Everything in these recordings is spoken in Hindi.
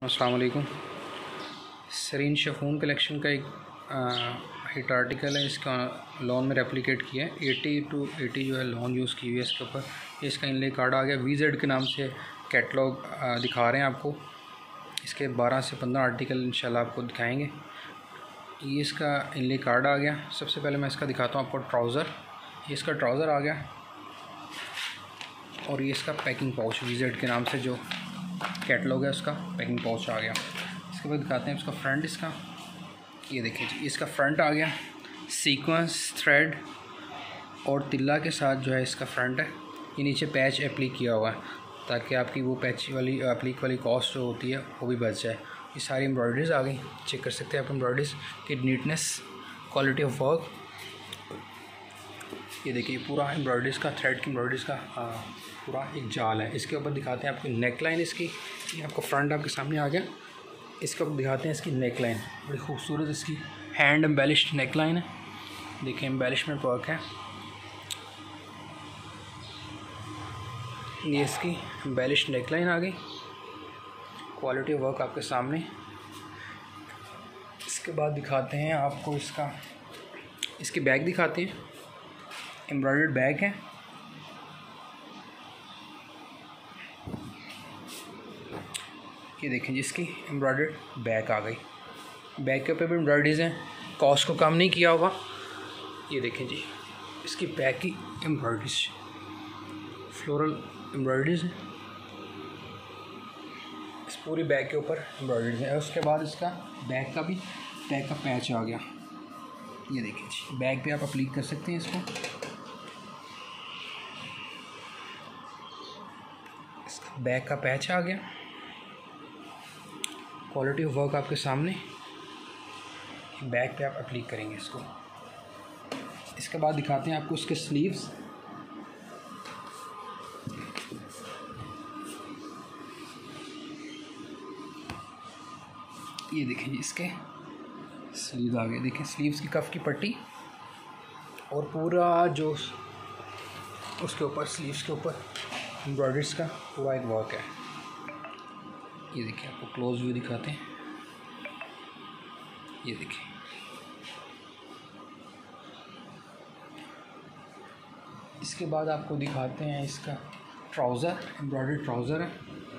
अस्सलाम वालेकुम। सरीन शिफॉन कलेक्शन का एक हिट आर्टिकल है। इसका लॉन में रेप्लिकेट किया है। 80 to 80 जो है लॉन यूज़ की हुई है इसके ऊपर। इसका इनले कार्ड आ गया। VZ के नाम से कैटलॉग दिखा रहे हैं आपको। इसके 12 से 15 आर्टिकल इंशाल्लाह आपको दिखाएंगे। ये इसका इनले कार्ड आ गया। सबसे पहले मैं इसका दिखाता हूँ आपको ट्राउज़र। ये इसका ट्राउज़र आ गया और ये इसका पैकिंग पाउच VZ के नाम से जो कैटलॉग है उसका पैकिंग पाउच आ गया। इसके बाद दिखाते हैं इसका फ्रंट। इसका ये देखिए जी, इसका फ्रंट आ गया। सीक्वेंस थ्रेड और तिल्ला के साथ जो है इसका फ्रंट है। ये नीचे पैच एप्लीक किया हुआ है ताकि आपकी वो पैच वाली एप्लीक वाली कॉस्ट जो होती है वो भी बच जाए। ये सारी एम्ब्रॉयडरीज आ गई। चेक कर सकते हैं आप एम्ब्रॉयडरीज की नीटनेस, क्वालिटी ऑफ वर्क। ये देखिए पूरा एम्ब्रॉयडरीज का, थ्रेड की एम्ब्रॉयडरीज का पूरा एक जाल है। इसके ऊपर दिखाते हैं आपको नेक लाइन इसकी। ये आपको फ्रंट आपके सामने आ गया। इसके ऊपर दिखाते हैं इसकी नेक लाइन, बड़ी खूबसूरत इसकी हैंड एम्बेलिश्ड नेक लाइन है। देखिए एम्बेलिशमेंट वर्क है। ये इसकी एम्बेलिश्ड नेक लाइन आ गई। क्वालिटी ऑफ वर्क आपके सामने। इसके बाद दिखाते हैं आपको इसकी बैग दिखाते हैं। एम्ब्रॉयडर्ड बैग है। ये देखें जिसकी एम्ब्रॉयडर्ड बैग आ गई। बैग के ऊपर भी एम्ब्रॉयडरीज हैं, कॉस्ट को कम नहीं किया होगा। ये देखें जी इसकी बैग की एम्ब्रॉयडरीज, फ्लोरल एम्ब्रॉयडरीज हैं। इस पूरी बैग के ऊपर एम्ब्रॉयडरीज है। उसके बाद इसका बैग का पैच आ गया। ये देखिए जी बैग पे आप अप्लीक कर सकते हैं इसको। इसका बैग का पैच आ गया। क्वालिटी ऑफ वर्क आपके सामने। बैक पे आप अप्लीक करेंगे इसको। इसके बाद दिखाते हैं आपको इसके स्लीव्स। ये देखें जी इसके स्लीव्स आ गए। देखें स्लीव्स की कफ की पट्टी और पूरा जो उसके ऊपर स्लीव्स के ऊपर एम्ब्रॉयडरीज का पूरा एक वर्क है। ये देखिए आपको क्लोज व्यू दिखाते हैं। ये देखिए इसके बाद आपको दिखाते हैं इसका ट्राउज़र। एम्ब्रॉयडर्ड ट्राउज़र है।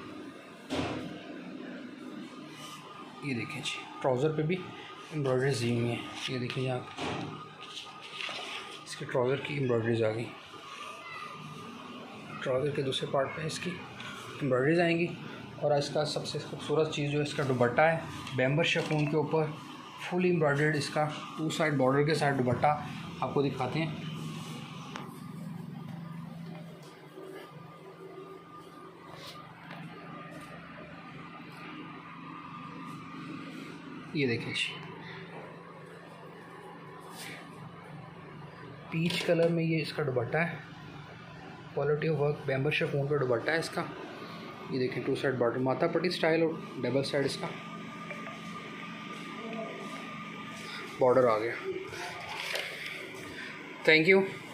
ये देखिए जी ट्राउज़र पे भी एम्ब्रॉयडरीज दी हुई हैं। ये देखिए आप इसके ट्राउज़र की एम्ब्रॉयडरीज आ गई। ट्राउज़र के दूसरे पार्ट पे इसकी एम्ब्रॉयडरीज आएंगी। और इसका सबसे खूबसूरत चीज़ जो है इसका दुपट्टा है। बैम्बर शिफॉन के ऊपर फुल एम्ब्रॉयडर्ड इसका 2 साइड बॉर्डर के साथ दुपट्टा आपको दिखाते हैं। ये देखिए पीच कलर में ये इसका दुपट्टा है। क्वालिटी ऑफ वर्क बैम्बर शिफॉन का दुपट्टा है इसका। ये देखें 2 साइड बॉर्डर, माथा पट्टी स्टाइल और डबल साइड इसका बॉर्डर आ गया। Thank you.